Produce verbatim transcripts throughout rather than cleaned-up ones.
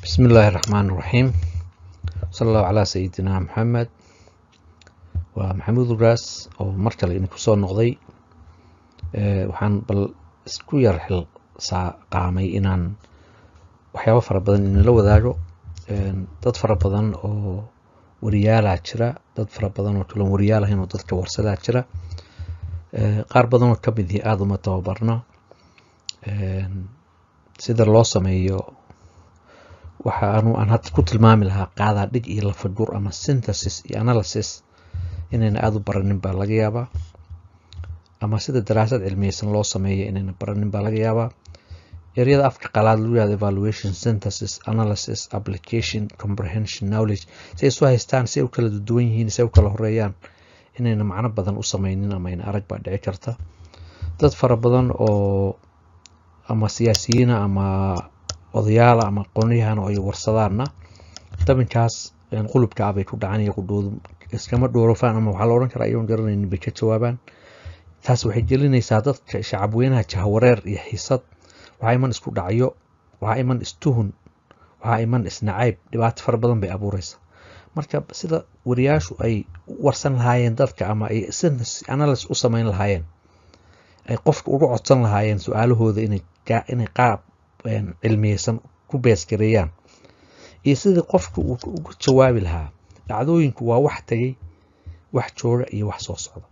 بسم الله الرحمن الرحيم. صلى الله على سيدنا محمد ومحمود الراس أو مركل إن كسر نقضي أه وحن بل سكوير حل سا قامي إنان وحياة فربضن إن لو ذاجو أه ضد فربضن أو وريال عشرة ضد فربضن وكلهم وريال هنا ضد كورسل عشرة أه قار بدن وكبدي آدم توبرنا أه سيدر الله سميه waxa aanu aan had ku tilmaami lahaa qaada dhig iyo la fagur ama synthesis iyo analysis inayna aad u baranin baa laga yaabaa ama sida daraasad cilmiyeysan loo sameeyo inayna baranin baa laga yaabaa ereyada afka qalaad lagu yiraahdo evaluation, synthesis, analysis, application, comprehension, knowledge say soo haystaan say u kala duwan yihiin say u kala horeeyaan inayna macno badan u sameeynin ama in arag baa dhici karta dad fara badan oo ama siyaasiyiin ama odayaal ama aqoonyahan oo ay warsadaana dabinkaas in qulubka abay ku dhacaan iyo qudoodu iskama dhoorofaan ama waxa la oran karaa iyoon garanaynin bay ka jawaabaan taas waxay gelinaysaa dadka shacab weynaha jahawareer iyo xiisad waxa iman isku dhacyo waxa iman istuhun waxa iman isnacayb dhibaato fara badan bay abuuraysaa marka sida wariyaashu ay warsan lahaayeen dadka ama ay analysis u sameyn lahaayeen ay qofka ugu codsan lahaayeen su'aalahooda inay inay qaab cilmiyeysan ku beesgareeyaan iyo sidii qofku uu ugu jawaabi lahaa dhacdooyinku waa wax tagay wax jooga iyo wax soo socda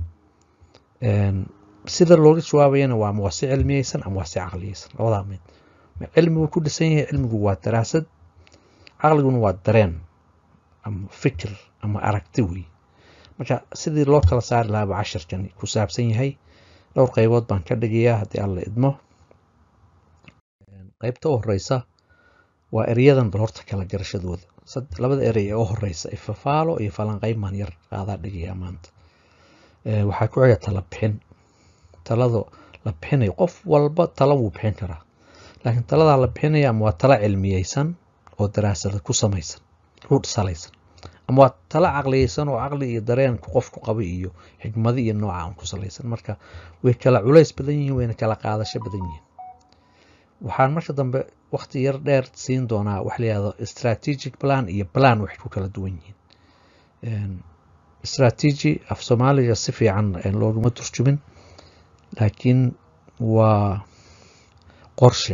sida looga jawaabayana waa wasi cilmiyeysan ama wasi caqliyeysan labada mid cilmigu ku dhisan yahay cilmigu waa daraasad caqliguna waa dareen ama fikir ama aragti wey marka sidii loo kala saari lahaa casharkan ku saabsan yahay dhowr qaybood baan ka dhigayaa haddii alla idmo qaybta u horeysa waa erayadan bal horta kala garashadooda labada erey ee u horeysa ifafaalo iyo falanqeyn maan yar qaada dhigaya maanta ee waxa ku xiga tala bixin talado la bixinayo qof walba talo wuu bixin karaa laakiin talada la bixinayo ama waa talo cilmiyeysan oo daraasad ku samaysan ruud salaysan ama waa talo caqliyeysan oo caqli iyo dareen ku qofku qabo iyo xigmad iyo nooca aan ku salaysan marka way kala culays badan yihiin wayna kala qaadasho badan yihiin waxaan marka dambe waqti yar dheer siin doonaa wax la yiraahdo strategic plan iyo plan wax ku kala duwan yihiin een strategy af Soomaaliga si fiican looguma turjumin laakiin waa qorshe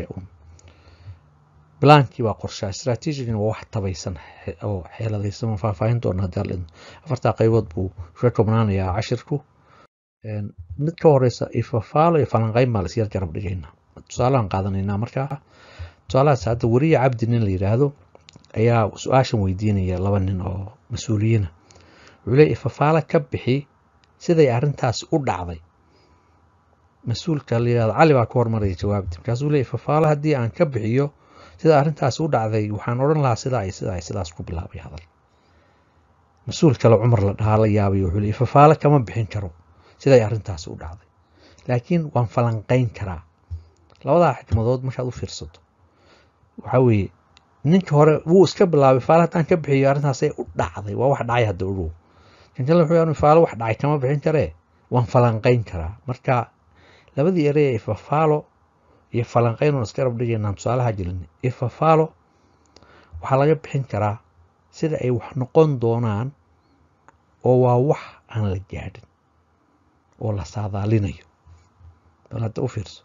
planki waa qorshe strategy-gina waa wax tabaysan oo xeeladaysan faahfaahin doona dalin afarta qaybood buu ka koobnaanayaa cashirku een mid ka horeysa ifafaalo iyo falanqeyn ma la sii garab dhigaynaa tusaalahan qaadanayna markaa tusaalahaas hadda wariye cabdi nin la yiraahdo ayaa su'aashan weydiinaya laba nin oo mas'uuliyiin ah wuxuu leeyahay ifafaala ka bixi siday arrintaas u dhacday mas'uulka la yiraahdo cali baa ka hormaray jawaabta markaas uu leeyahay ifafaala haddii aan ka bixiyo sida arrintaas u dhacday waxaan oran lahaa sida ay sida ay sidaas ku bilaabay hadal mas'uulka la cumar la dhahaa la yaabay wuxuu leeyahay ifafaala kama bixin karo siday arrintaas u dhacday laakiin waan falanqeyn karaa labada xikmadood markaad u fiirsato waxa weeye ninka hore wuu iska bilaabay faalataan ka bixiyo arrintaas ay u dhacday waa wax dhacay hadda ugu kan kale wuxuu yahay faalo wax dhacay kama bixin karee waan falanqeyn karaa marka labadii erey ee faalo iyo falanqeyn oo iska rab dhigaynaa tusaalaha jirin faalo waxa laga bixin karaa sida ay wax noqon doonaan oo waa wax aan la gaadhin oo la saadaalinayo bal hadda u fiirso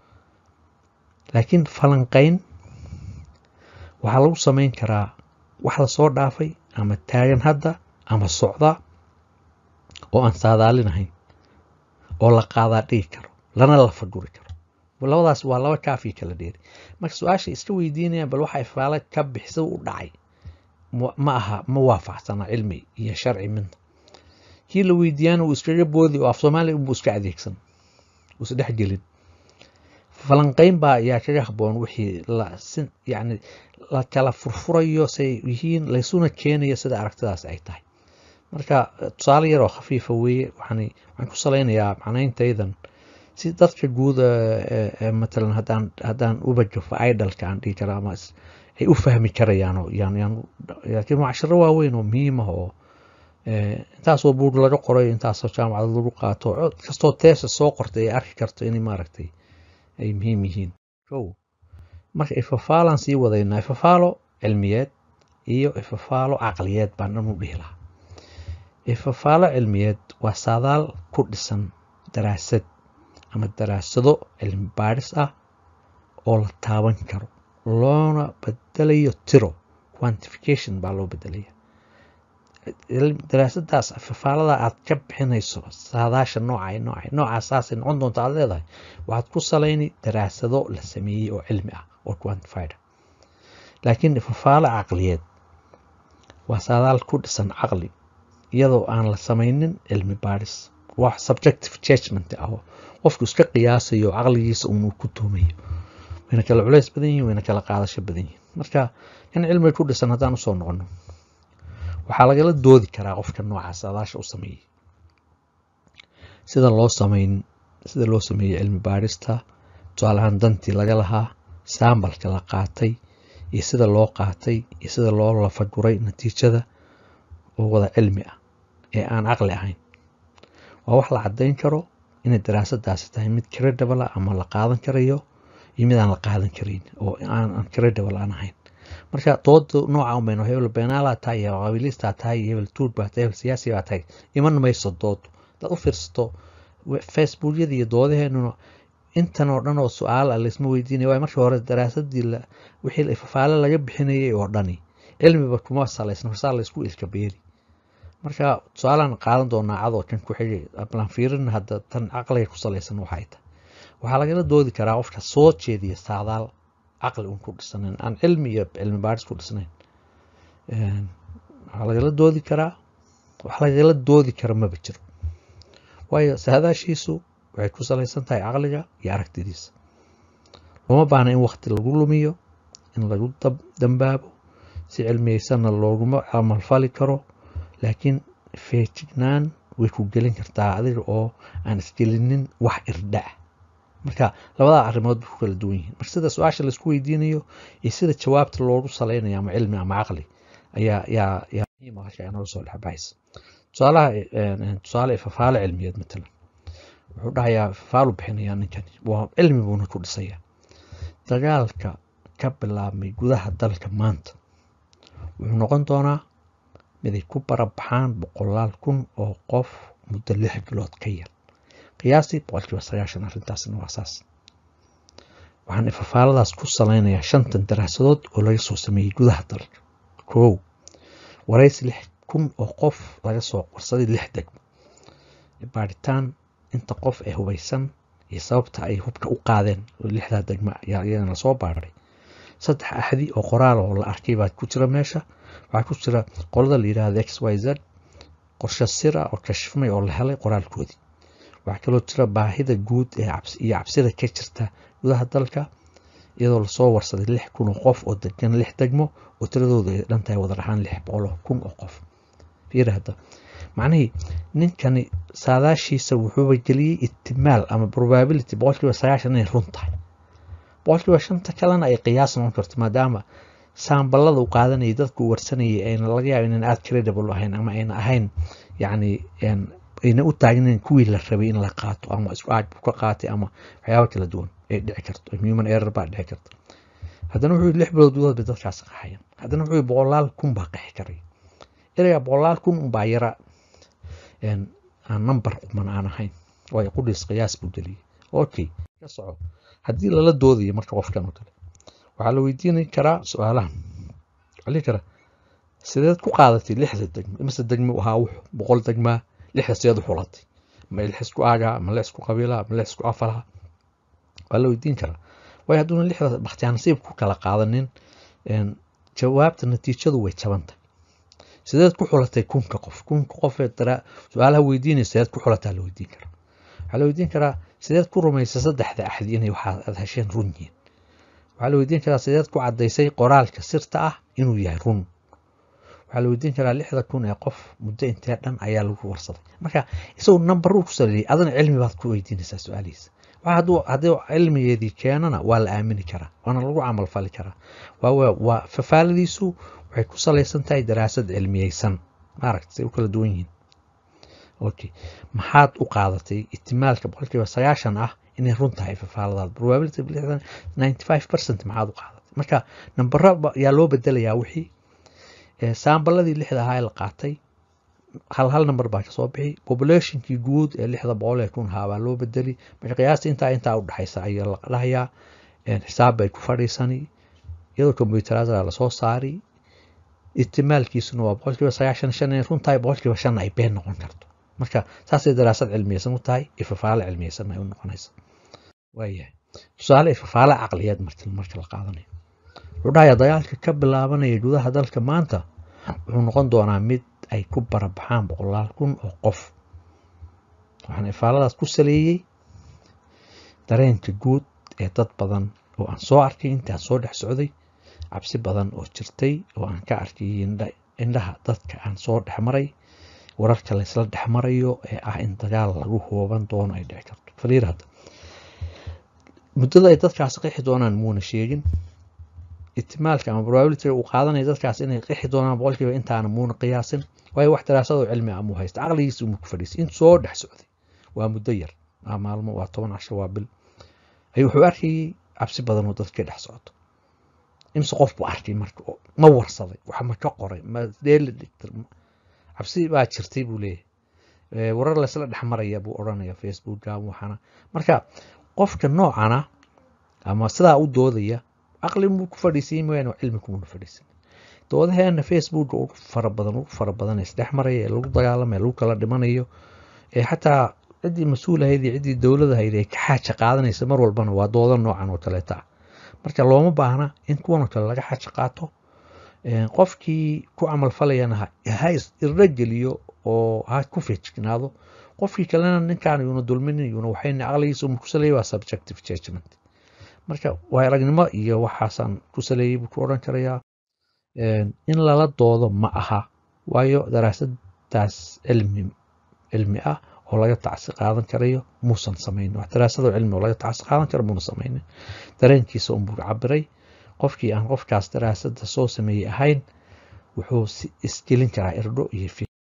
laakiin falanqeyn waxa lagu sameyn karaa wax la soo dhaafay ama taagan hadda ama socda oo aan saadaalinahayn oo la qaadaa dhigi karo lana la faguri karo labadaas waa laba kaafi kala dheeri marka su'aasha iska weydiinaya bal waxa ifaala ka bixisa u dhacay ma aha ma waafaqsana cilmi iyo sharci mid kii la weydiiyana uu iskaga boodi oo af Soomaali uu iska adeegsan uu saddex gelin falanqeyn baa yaa kaga haboon wixii la sin yani la kala furfurayo say yihiin la isuna keenayo sida aragtidaas ay tahay marka tusaale yar oo khafiif weeye waxaan waxaan ku saleynayaa macnayntaydan si dadka guud ee matalan hadaan hadaan u bajafo idolka aan dhigi karaa ama ay u fahmi karayaan oo yani laakiin macasharo waaweyn oo muhiim ah oo intaas oo buur laga qoray intaas oo jaamacad lagu qaato kastoo teesa soo qortay ay arki karto inay maaragtay ay muhiim yihiin kow marka ifafaalan sii wadaynaa ifafaalo cilmiyeed iyo ifafaalo caqliyeed baan dhan u dhihi lahaa. ifafaalo cilmiyeed waa saadaal ku dhisan daraasad ama daraasado cilmi baadhis ah oo la taaban karo loona bedelayo tiro quantification baa loo bedelaya. daraasadaas ifafaalada aad ka bixinayso saadaasha nooca nooca noocaas noqon doonta aad leedahay waxaad ku salayni daraasado la sameeyey oo cilmi ah oo quantified. laakiin ifafaalo caqliyeed waa saadaal ku dhisan caqli iyadoo aan la samaynin cilmi baadhis. wax subjective judgment ah oo qofku iska qiyaasayo caqligiisa uu ku tuumayo. wayna kala culays badan yihiin, wayna kala qaadasho badan yihiin. marka in cilmi ku dhisan haddaan u soo noqono waxaa lagala doodi karaa qofka nooca saadaasha u sameeyey sida loo sameyn sida loo sameeyey cilmi baadhista, tusaale ahaan dantii laga lahaa, saambalka la qaatay iyo sida loo qaatay iyo sida loo lafaguray natiijada oo wada cilmi ah ee aan caqli ahayn. waa wax la caddayn karo inay daraasadaasi tahay mid credible ama la qaadan karayo iyo mid aan la qaadan karin oo aan credible aan ahayn. marka dooda nooca u meeno hebel beenaala tahay iyo qabiilista tahay iyo hebel tuur baa tahay hebel siyaasi baa tahay iman mayso dood. dad u fiirsato facebookyada iyo doodaheennuna intan oo dhan oo su'aal ah laysma weydiinayo. waa markii hore daraasadii wixii ifafaale laga bixinayay oo dhani cilmiba kuma salaysna farsaa la isku ilka beeri. marka su'aalaan qaadan doonaa cadoo kan ku xigay ablaan fiirin hadda tan caqliga ku salaysan waxay tahay waxaa lagala doodi karaa qofka soo jeediya saadaal caqli uun ku dhisanayn aan cilmi iyo cilmi baadhis ku dhisnayn. waxaa lagala doodi karaa wax lagala doodi kara maba jiro waayo saadaashiisu waxay ku salaysan tahay caqliga iyo aragtidiisa. looma baahna in waqti lagu lumiyo, in lagu dambaabo, si cilmiyeysanna looguma camal fali karo. laakiin feejignaan way ku gelin kartaa adiga oo aan isgelinin wax irdhac. marka labada arrimood ku kala duwan yihiin. marka sida su'aasha la isku weydiinayo iyo sida jawaabta loogu salaynayo ama cilmi ama caqli ayaa yaa yaa muhiim ah inoo soo dhaxbays. tusaalaha tusaale ifafaale cilmiyeed matalan wuxuu dhahayaa ifafaalo bixinaya ninkan waa cilmi buuna ku dhisaya. dagaalka ka bilaabmay gudaha dalka maanta wuxuu noqon doonaa mid ay ku barabaxaan boqolaal kun oo qof muddo lix bilood ka yar. qiyaastii boqolkiiba sagaashan arrintaasna waa saas. waxaan ifafaaladaas ku salaynayaa shantan daraasadood oo laga soo sameeyey gudaha dalka. kow, waraysi lix kun oo qof laga soo qorsaday lix degmo. baadhitaan inta qof ee hubaysan iyo sababta ay hubka u qaadeen lixdaa degmo iyadana lasoo baadhay. saddex axdi oo qoraal oo la arkay baa ku jira meesha. waxaa ku jira qolada la yidhaahdo x y z qorshe sira oo kashfmay oo la helay qoraalkoodii. waxaa kaloo jira baahida guud ee iyo cabsida ka jirta gudaha dalka iyadoo lasoo warsaday lix kun oo qof oo degan lix degmo oo tiradooda ay dhan tahay wada dhahaan lix boqol kun oo qof. fiir hadda macnihii ninkani saadaashiisa wuxuuba geliyey ihtimaal ama probability boqolkiiba sagaashan inay run tahay. boqolkiiba shanta kalena ay qiyaas noqon karto maadaama saamballada u qaadanayay dadku warsanayay ayna laga yaabo inaan aad credible ahayn ama ayna ahayn yacni ayna u taagnayn kuwii la rabay in la qaato ama isku aaj ka qaatay ama waxyaabo kala duwan ay dhici karto. human error baa dhici karta. haddana wuxuu lix bilood gudahood bay dadkaas qaxayeen. haddana wuxuu boqolaal kun baa qaxi karay. erayga boqolaal kun unbaa yara aan number quman aan ahayn waayo qudhiis qiyaas buu geliyey. okay ka soco haddii lala doodayo marka qofkan oo kale waxaa la weydiin karaa su'aalahan. waxaa la karaa sideed ku qaadatay lixda degmo imise degmo ahaa wuxuu boqol degmaa lixda sideed u xulatay ma lix isku aaga ma lix isku qabiila ma lix isku afalaha waa la weydiin karaa. waayo hadduuna lixda bakhtiyaa nasiib ku kala qaadanin jawaabta natiijadu way jaban tahay. sideed ku xulatay kunka qof kunka qof ee dara su'aalaha weydiinaysa sideed ku xulataa la weydiin karaa. waxaa la weydiin karaa sideed ku rumaysay saddexda axdi inay waxaad hesheen run yihiin. waxaa la weydiin karaa sideed ku caddaysay qoraalka sirta ah inuu yahay run. waxaa la weydiin karaa lixda kun ee qof muddo intee dhan ayaa lagu warsaday. marka isagoo number uu ku saleeyay adana cilmi baad ku weydiinaysaa su'aalihiisa. waxa hadduu haddii cilmigeedii keenana waa la aamini karaa waana lagu camal fali karaa. waa waa fafaaladiisu waxay ku salaysan tahay daraasad cilmiyeysan. maaragtay say u kala duwan yihiin. okay maxaad u qaadatay ihtimaalka boqolkiiba sagaashan ah inay run tahay fafaaladaad probability ninety five percent maxaad u qaadatay marka nambaro yaa loo bedelayaa wixii saambaladii lixda ahaa la qaatay hal hal number baa kasoo bixi populationkii guud ee lixda boqol ee kun ahaa baa loo bedeli marka qiyaastii intaa intaa u dhaxaysa ayaa la dhahayaa xisaab bay ku fadhiisani iyadoo kombiyuutarada la soo saari ihtimaalkiisuna waa boqolkiiba sagaashan shan in runtahay boqolkiiba shan ay been noqon karto marka saasay daraasad cilmiyeysan u tahay ifafaale cilmiyeysan ay u noqonaysa waayahay tusaale ifafaale caqliyeed marka marka la qaadanayo wuxuu dhahayaa dagaalka ka bilaabanaya gudaha dalka maanta wuxuu noqon doonaa mid ay ku barabaxaan boqolaal kun oo qof waxaan ifaaladaas ku saleeyey dareenka guud ee dad badan oo aan soo arkay intaan soo dhex socday cabsi badan oo jirtay oo aan ka arkay indhaha dadka aan soo dhex maray wararka la isla dhex marayo ee ah in dagaal lagu hooban doono ay dhici karto faliir hadda muddada ay dadkaasi qixi doonaan muuna sheegin ihtimaalka ama probability uu qaadanaya dadkaas inay qixi doonaan boqolkiiba intaana muuna qiyaasin waayo wax daraasado cilmi ah muu haysta caqligiisa uu ku fadhiisay in soo dhex socday waa muddo yar waa maalmo waa toban casho waa bil ayuu wuxuu arkayay cabsi badan oo dadka dhex socoto imse qof buu arkay marka ma warsaday wax ma ka qoray ma deeli dhigtay cabsi baa jirtay buu leeyahay warar la isla dhex maraya buu odhanaya facebooka waxana marka qofka noocana ama sidaa u doodaya caqli muu ku fadhiisay mooyaan cilmi kuma fadhiisan doodaheena facebook ugu fara badan ugu fara badan isdhex maraya ee lagu dagaalamay lagu kala dhimanayo ee xataa cidii mas'uulahayd iyo cidii dawladahayd ee ka xaaja qaadanaysa mar walbana waa dooda noocan oo kale taa marka looma baahna in kuwan kale laga xaaja qaato qofkii ku amal falayana ha irrageliyo oo ha ku feejignaado qofkii kalena ninkaan iyuna dulmin iyuna waxayna aqligiisa uu ku saleeyay waa subjective judgment marka waa aragnimo iyo waxaasan ku saleeyay buu ku oran karayaa in lala doodo ma aha waayo daraasadaas cilmi cilmi ah oo laga tacsi qaadan karayo muusan samayn wax daraasado cilmi oo laga tacsi qaadan karo muuna samayn dareenkiisa uu cabiray qofkii aan qofkaas daraasada soo sameeyay ahayn wuxuu isgelin karaa irdho iyo